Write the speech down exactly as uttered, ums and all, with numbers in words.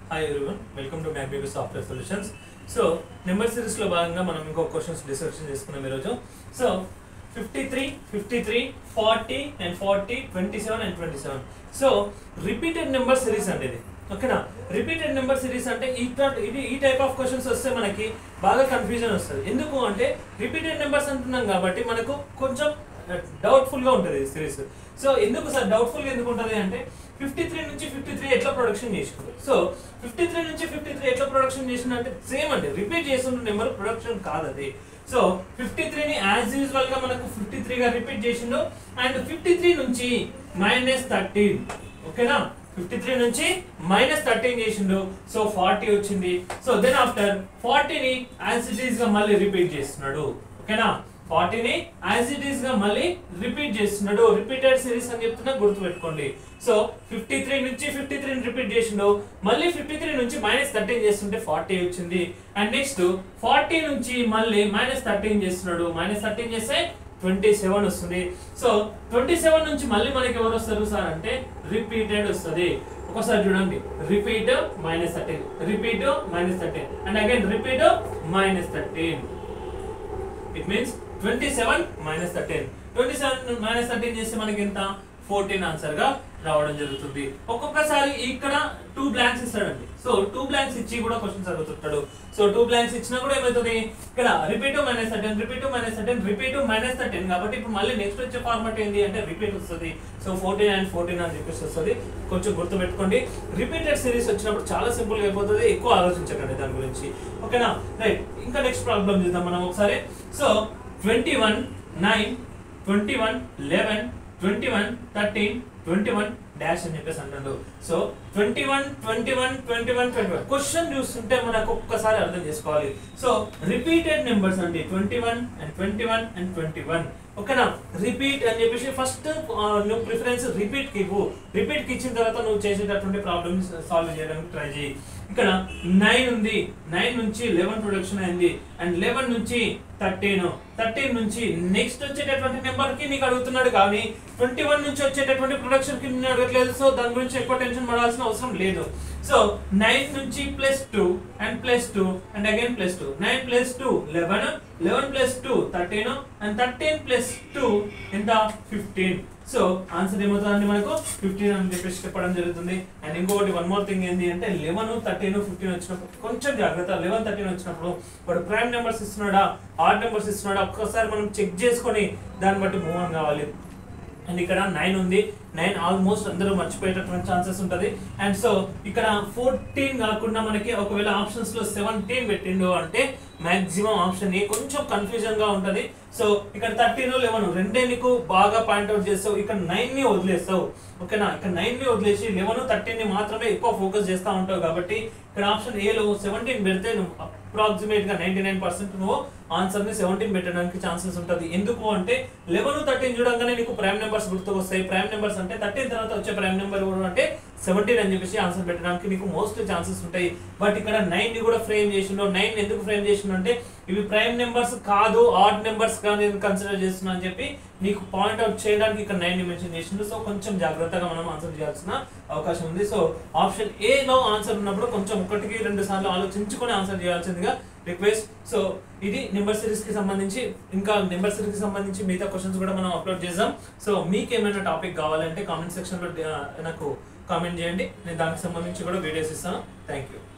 Hi everyone, welcome to Magneq Software Solutions. So, number series lo bhaganga manam inko questions discussion cheskunnam ee roju. So, fifty-three, fifty-three, forty and forty, twenty-seven and twenty-seven. So, repeated number series ante idi. Okay na? Repeated number series ante ee ee type of questions vaste manaki baga confusion vastadi. Enduku ante repeated numbers antunnam kabatti manaku koncham doubtful ga untadi ee series. So, enduku sir doubtful ga enduku untadi ante fifty-three నుంచి fifty-three ఎట్లా production చేసిండు. So fifty-three నుంచి fifty-three ఎట్లా production చేసిండు అంటే same అంటే repeat చేస్తున్న number production కాదు అది. సో fifty-three ని యాజ్ యూజువల్ గా మనకు fifty-three గా రిపీట్ చేసిండు అండ్ fifty-three నుంచి మైనస్ thirteen ఓకేనా fifty-three నుంచి మైనస్ thirteen చేసిండు. సో forty వచ్చింది. సో దెన్ ఆఫ్టర్ forty ని యాజ్ ఇట్ ఈస్ గా మళ్ళీ రిపీట్ చేస్తున్నాడు. ఓకేనా forty ని యాజ్ ఇట్ ఈస్ గా మళ్ళీ రిపీట్ చేస్తున్నాడు. రిపీటెడ్ సిరీస్ అని చెప్తున్నా గుర్తుపెట్టుకోండి. సో fifty-three నుంచి fifty-three ని రిపీట్ చేసిండు మళ్ళీ fifty-three నుంచి మైనస్ thirteen చేస్తుంటే forty వచ్చింది. అండ్ నెక్స్ట్ forty నుంచి మళ్ళీ మైనస్ thirteen చేస్తున్నాడు. మైనస్ thirteen చేస్తే twenty-seven వస్తుంది. సో twenty-seven నుంచి మళ్ళీ మనకి ఎవరు వస్తారు సార్ అంటే రిపీటెడ్ వస్తుంది. ఒకసారి చూడండి repeat minus thirteen repeat minus thirteen and again repeat minus thirteen. It means twenty-seven minus thirteen. twenty-seven minus thirteen చేస్తే మనకి ఎంత fourteen ఆన్సర్ గా రావడం జరుగుతుంది. ఒక్కొక్కసారి ఇక్కడ టూ బ్లాంక్స్ ఇస్తాడండి. సో టూ బ్లాంక్స్ ఇచ్చి కూడా క్వశ్చన్స్ అడుగుతుంటాడు. సో టూ బ్లాంక్స్ ఇచ్చినా కూడా ఏమవుతుంది ఇక్కడ repeat minus thirteen repeat minus thirteen repeat minus thirteen కాబట్టి ఇప్పుడు మళ్ళీ నెక్స్ట్ వచ్చే ఫార్మాట్ ఏంటి అంటే రిపీట్ వస్తుంది. సో ఫోర్టీన్ అండ్ ఫోర్టీన్ అని చెప్పేసి వస్తుంది. కొంచెం గుర్తుపెట్టుకోండి రిపీటెడ్ సిరీస్ వచ్చినప్పుడు చాలా సింపుల్ గా అయిపోతుంది. ఎక్కువ ఆలోచించకండి దాని గురించి. ఓకేనా రైట్ ఇంకా నెక్స్ట్ ప్రాబ్లం చూద్దాం మనం ఒకసారి. So twenty-one, nine, twenty-one, eleven, twenty-one, thirteen, twenty-one dash అని చెప్పేసి అంటాడు. So twenty-one, twenty-one, twenty-one, twenty-one question చూస్తుంటే మనకు ఒక్కసారి అర్థం చేసుకోవాలి. సో రిపీటెడ్ నెంబర్స్ అంటే twenty-one and twenty-one and twenty-one ఓకేనా రిపీట్ అని చెప్పేసి ఫస్ట్ నువ్వు ప్రిఫరెన్స్ రిపీట్ కి ఇవ్వు. రిపీట్ కి ఇచ్చిన తర్వాత నువ్వు చేసేటటువంటి ప్రాబ్లమ్స్ సాల్వ్ చేయడానికి ట్రై చేయి. ఇక్కడ నైన్ ఉంది, నైన్ నుంచి లెవెన్ ప్రొడక్షన్ అయింది అండ్ లెవెన్ నుంచి థర్టీన్ థర్టీన్ నుంచి నెక్స్ట్ వచ్చేటటువంటి నెంబర్ కి నీకు అడుగుతున్నాడు కానీ ట్వంటీ వన్ నుంచి వచ్చేటటువంటి ప్రొడక్షన్ కి నేను అడగట్లేదు. సో దాని గురించి ఎక్కువ టెన్షన్ పడాల్సిన అవసరం లేదు. సో నైన్ నుంచి plus two and plus two and again plus two nine plus two eleven eleven plus two thirteen and thirteen plus two ఎంత ఫిఫ్టీన్. సో ఆన్సర్ ఏమవుతుందండి మనకు ఫిఫ్టీన్ అని చెప్పేసి చెప్పడం జరుగుతుంది. అండ్ ఇంకొకటి వన్ మోర్ థింగ్ ఏంటి అంటే లెవెన్ థర్టీన్ ఫిఫ్టీన్ వచ్చినప్పుడు కొంచెం జాగ్రత్త. లెవెన్ థర్టీన్ వచ్చినప్పుడు వాడు ప్రైమ్ నెంబర్స్ ఇస్తున్నాడా ఆడ్ నెంబర్స్ ఇస్తున్నాడా ఒక్కసారి మనం చెక్ చేసుకొని దాన్ని బట్టి మూవ్ ఆన్ కావాలి. అండ్ ఇక్కడ నైన్ ఉంది, నైన్ ఆల్మోస్ట్ అందరూ మర్చిపోయేటటువంటి ఛాన్సెస్ ఉంటుంది. అండ్ సో ఇక్కడ ఫోర్టీన్ కాకుండా మనకి ఒకవేళ ఆప్షన్స్ లో సెవెంటీన్ పెట్టిండు అంటే మాక్సిమం ఆప్షన్ ఏ కొంచెం కన్ఫ్యూజన్ గా ఉంటది. సో ఇక్కడ థర్టీన్ లెవెన్ రెండే నీకు బాగా పాయింట్అవుట్ చేస్తావు. ఇక్కడ నైన్ ని వదిలేస్తావు. ఓకేనా ఇక్కడ నైన్ ని వదిలేసి లెవెన్ థర్టీన్ ని మాత్రమే ఎక్కువ ఫోకస్ చేస్తూ ఉంటావు కాబట్టి ఇక్కడ ఆప్షన్ ఏలో సెవెంటీన్ పెడితే నువ్వు అప్రాక్సిమేట్ గా నైన్టీ నైన్ పర్సెంట్ నువ్వు ఆన్సర్ ని సెవెంటీన్ పెట్టడానికి ఛాన్సెస్ ఉంటుంది. ఎందుకు అంటే లెవెన్ థర్టీన్ చూడంగానే నీకు ప్రైమ్ నెంబర్స్ గుర్తుకు వస్తాయి. ప్రైమ్ నెంబర్స్ అంటే థర్టీన్ తర్వాత వచ్చే ప్రైమ్ నెంబర్ అంటే సెవెంటీన్ అని చెప్పేసి ఆన్సర్ పెట్టడానికి నీకు మోస్ట్ ఛాన్సెస్ ఉంటాయి. బట్ ఇక్కడ నైన్ ని కూడా ఫ్రేమ్ చేసిండు. నైన్ ఎందుకు ఫ్రేమ్ చేసిండు అంటే ఇవి ప్రైమ్ నెంబర్స్ కాదు ఆడ్ నెంబర్స్ గా నేను కన్సిడర్ చేస్తున్నా అని చెప్పి నీకు పాయింట్ అవుట్ చేయడానికి ఇక్కడ నైన్ ని మెన్షన్ చేసిండు. సో కొంచెం జాగ్రత్తగా మనం ఆన్సర్ చేయాల్సిన అవకాశం ఉంది. సో ఆప్షన్ ఏ లో ఆన్సర్ ఉన్నప్పుడు కొంచెం ఒకటికి రెండు సార్లు ఆలోచించుకొని ఆన్సర్ చేయాల్సిందిగా రిక్వెస్ట్. సో ఇది నెంబర్ సిరీస్ కి సంబంధించి ఇంకా నెంబర్ సిరీస్ కి సంబంధించి మిగతా క్వశ్చన్స్ కూడా మనం అప్లోడ్ చేద్దాం. సో మీకు ఏమైనా టాపిక్ కావాలంటే కామెంట్ సెక్షన్ లో నాకు కామెంట్ చేయండి. నేను దానికి సంబంధించి కూడా వీడియోస్ ఇస్తాను. Thank you.